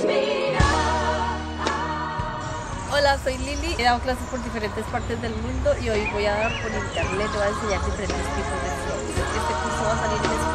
Hola, soy Lili. He dado clases por diferentes partes del mundo y hoy voy a dar por internet, voy a enseñar diferentes tipos de flores. Este curso va a salir en español.